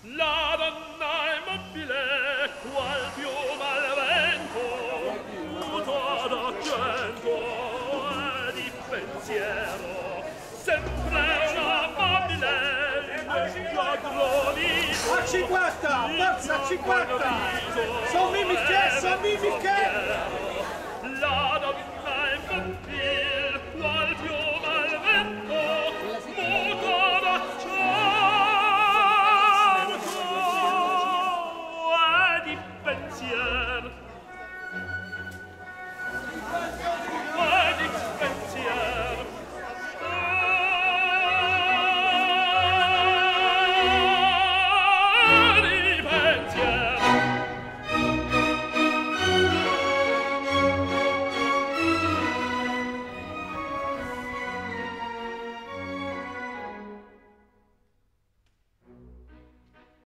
La donna è mobile, qual piuma al vento, muta d'argento e di pensiero, sempre una mobile, nel glorito. A 50, forza, a 50! Son Mimi che! La donna